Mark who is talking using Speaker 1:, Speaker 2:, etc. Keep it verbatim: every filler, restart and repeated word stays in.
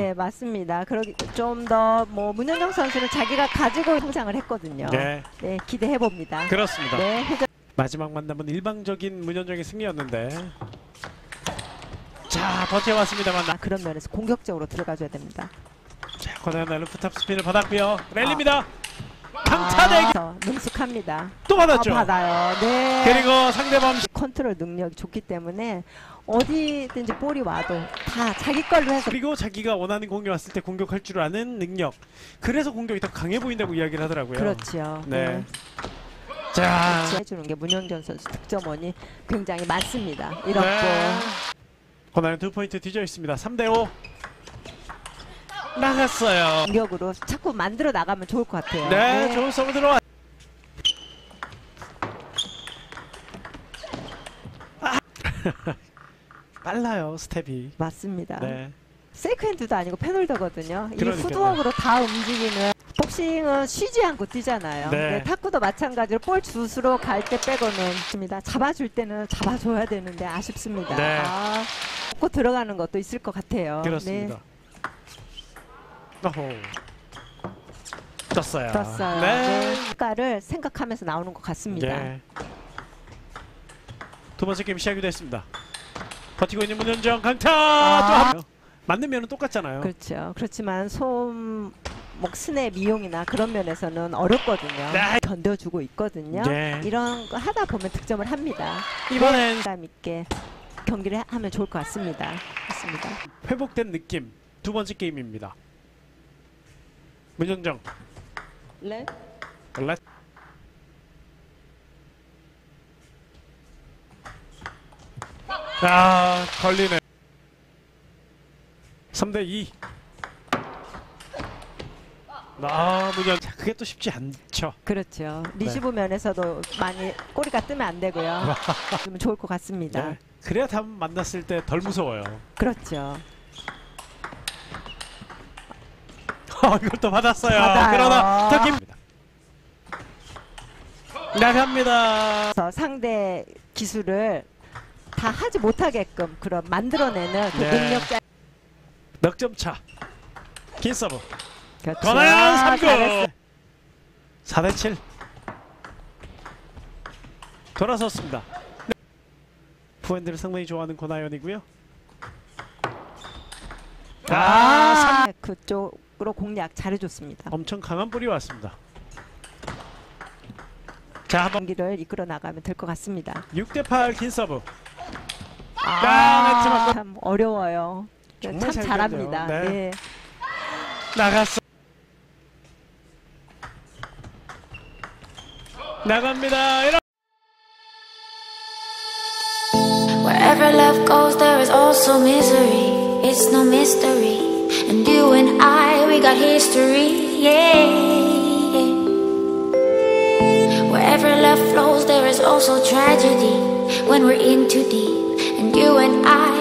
Speaker 1: 네, 맞습니다. 그러기 좀 더 뭐 문현정 선수는 자기가 가지고 성장을 했거든요.
Speaker 2: 네,
Speaker 1: 네, 기대해 봅니다.
Speaker 2: 그렇습니다.
Speaker 1: 네, 회전...
Speaker 2: 마지막 만남은 일방적인 문현정의 승리였는데, 자 버텨왔습니다만
Speaker 1: 아, 그런 면에서 공격적으로 들어가줘야 됩니다.
Speaker 2: 자, 권하연 루프탑 스핀을 받았고요. 랠리입니다. 강타대기
Speaker 1: 아, 능숙합니다.
Speaker 2: 또 받았죠.
Speaker 1: 아, 받아요. 네.
Speaker 2: 그리고 상대방
Speaker 1: 컨트롤 능력이 좋기 때문에 어디든지 볼이 와도 다 자기 걸로 해서.
Speaker 2: 그리고 자기가 원하는 공이 왔을 때 공격할 줄 아는 능력. 그래서 공격이 더 강해 보인다고 이야기를 하더라고요.
Speaker 1: 그렇죠.
Speaker 2: 네.
Speaker 1: 네.
Speaker 2: 자,
Speaker 1: 해주는 게 문현정 선수 득점원이 굉장히 많습니다. 이렇고.
Speaker 2: 네. 권하연 두 포인트 뒤져 있습니다. 삼 대 오. 나갔어요.
Speaker 1: 공격으로 자꾸 만들어 나가면 좋을 것 같아요.
Speaker 2: 네,
Speaker 1: 네.
Speaker 2: 좋은 서브 들어와. 아. 빨라요, 스텝이.
Speaker 1: 맞습니다.
Speaker 2: 네.
Speaker 1: 세이크핸드도 아니고 패널더거든요. 이
Speaker 2: 그러니까요.
Speaker 1: 푸드웍으로 다 움직이는. 복싱은 쉬지 않고 뛰잖아요.
Speaker 2: 네.
Speaker 1: 네, 탁구도 마찬가지로 볼 슛으로 갈 때 빼고는 있습니다. 잡아줄 때는 잡아줘야 되는데 아쉽습니다.
Speaker 2: 네.
Speaker 1: 아, 꼭 들어가는 것도 있을 것 같아요.
Speaker 2: 그렇습니다.
Speaker 1: 네.
Speaker 2: 어호. 떴어요.
Speaker 1: 떴어요.
Speaker 2: 네.
Speaker 1: 효과를 생각하면서 나오는 것 같습니다.
Speaker 2: 네. 두 번째 게임 시작이 됐습니다. 버티고 있는 문현정 강타.
Speaker 1: 아.
Speaker 2: 또 한... 맞는 면은 똑같잖아요.
Speaker 1: 그렇죠. 그렇지만 손목 스냅 미용이나 그런 면에서는 어렵거든요.
Speaker 2: 네.
Speaker 1: 견뎌주고 있거든요.
Speaker 2: 네.
Speaker 1: 이런 거 하다 보면 득점을 합니다.
Speaker 2: 이번엔
Speaker 1: 부담 있게 경기를 하면 좋을 것 같습니다. 맞습니다.
Speaker 2: 회복된 느낌. 두 번째 게임입니다. 문현정.
Speaker 1: 네.
Speaker 2: 렛. 아, 걸리네. 삼 대 이. 아, 문현. 자, 그게 또 쉽지 않죠.
Speaker 1: 그렇죠. 리시브 네. 면에서도 많이 꼬리가 뜨면 안 되고요. 좀 좋을 것 같습니다.
Speaker 2: 네. 그래야 다음 만났을 때 덜 무서워요.
Speaker 1: 그렇죠.
Speaker 2: 어, 이걸 또 받았어요.
Speaker 1: 받아요.
Speaker 2: 그러나 득입니다. 나갑니다.
Speaker 1: 그래서 상대 기술을 다 하지 못하게끔 그런 만들어내는 그
Speaker 2: 네.
Speaker 1: 능력자.
Speaker 2: 넉 점 차. 긴 서브.
Speaker 1: 그렇죠.
Speaker 2: 권하연 삼 구.
Speaker 1: 잘했어.
Speaker 2: 사 대 칠. 돌아섰습니다. 네. 포핸드를 상당히 좋아하는 권하연이고요. 아,
Speaker 1: 아 그쪽으로 공략 잘해줬습니다.
Speaker 2: 엄청 강한 볼이 왔습니다. 자, 한번
Speaker 1: 경기를 이끌어 나가면 될 것 같습니다.
Speaker 2: 육 대 팔 긴 서브.
Speaker 1: 아, 참 어려워요. 참
Speaker 2: 정말 잘
Speaker 1: 잘합니다.
Speaker 2: 던져요. 네.
Speaker 1: 네.
Speaker 2: 나갔어. 나갑니다. 이런.
Speaker 3: Wherever love goes, there is also misery. It's no mystery. And you and I, we got history. Yeah. Wherever love flows, there is also tragedy. When we're in too deep, and you and I.